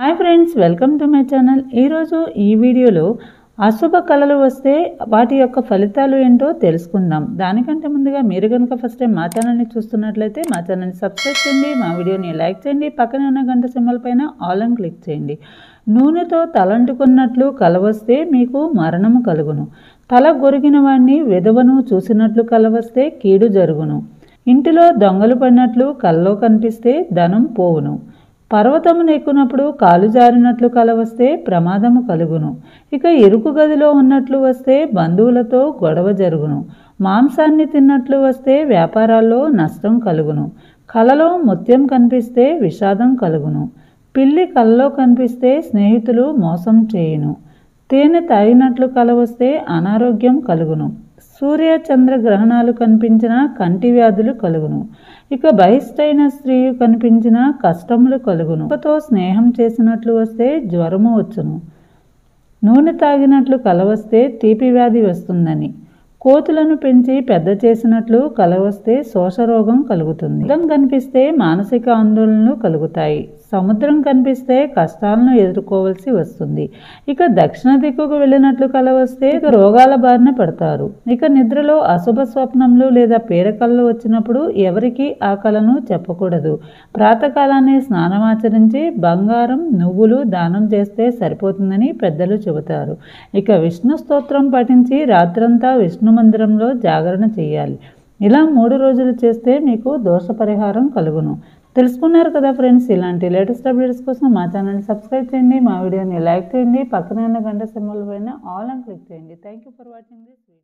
Hi friends, welcome to my channel. ఈరోజు ఈ వీడియోలో అశుభ కళలు వస్తే వాటి యొక్క ఫలితాలు ఏంటో తెలుసుకుందాం. దానికంటే ముందుగా మీరు కనుక ఫస్ట్ టైం మా ఛానల్ని చూస్తున్నట్లయితే మా ఛానల్ని సబ్స్క్రైబ్ చేయండి, మా వీడియోని లైక్ చేయండి, పక్కనే ఉన్న గంట సింబల్ పైన ఆల్ అని క్లిక్ చేయండి. నూనెతో తలంటుకున్నట్లు కల వస్తే మీకు మరణము కలుగును. తల గొరిగిన వాడిని విధవను చూసినట్లు కల వస్తే కీడు జరుగును. ఇంటిలో దొంగలు పడినట్లు కల్లో కనిపిస్తే ధనం పోవును. పర్వతమును ఎక్కునప్పుడు కాలు జారినట్లు కల వస్తే ప్రమాదము కలుగును. ఇక ఇరుకు గదిలో ఉన్నట్లు వస్తే బంధువులతో గొడవ జరుగును. మాంసాన్ని తిన్నట్లు వస్తే వ్యాపారాల్లో నష్టం కలుగును. కలలో ముత్యం కనిపిస్తే విషాదం కలుగును. పిల్లి కలలో కనిపిస్తే స్నేహితులు మోసం చేయును. తేనె తాగినట్లు కల వస్తే అనారోగ్యం కలుగును. సూర్య చంద్ర గ్రహణాలు కనిపించిన కంటి వ్యాధులు కలుగును. ఇక బహిష్టైన స్త్రీ కనిపించిన కష్టములు కలుగును. ఒకతో స్నేహం చేసినట్లు వస్తే జ్వరము వచ్చును. నూనె తాగినట్లు కల వస్తే తీపి వ్యాధి వస్తుందని. కోతులను పెంచి పెద్ద చేసినట్లు కల వస్తే శోషరోగం కలుగుతుంది. సముద్రం కనిపిస్తే మానసిక ఆందోళనలు కలుగుతాయి. సముద్రం కనిపిస్తే కష్టాలను ఎదుర్కోవాల్సి వస్తుంది. ఇక దక్షిణ దిక్కుకు వెళ్ళినట్లు కల వస్తే రోగాల బారిన పడతారు. ఇక నిద్రలో అశుభ స్వప్నములు లేదా పీడకలలు వచ్చినప్పుడు ఎవరికి ఆ కలను చెప్పకూడదు. ప్రాతకాలాన్ని స్నానమాచరించి బంగారం నువ్వులు దానం చేస్తే సరిపోతుందని పెద్దలు చెబుతారు. ఇక విష్ణు స్తోత్రం పఠించి రాత్రంతా విష్ణు మందిరంలో జాగరణ చేయాలి. ఇలా 3 రోజులు చేస్తే మీకు దోష పరిహారం కలుగును. తెలుసుకున్నారు కదా ఫ్రెండ్స్. ఇలాంటి లేటెస్ట్ అప్డేట్స్ కోసం మా ఛానల్ని సబ్స్క్రైబ్ చేయండి, మా వీడియోని లైక్ చేయండి, పక్కన ఉన్న గంట సింబల్ పైన ఆల్ అని క్లిక్ చేయండి. Thank you for watching this video.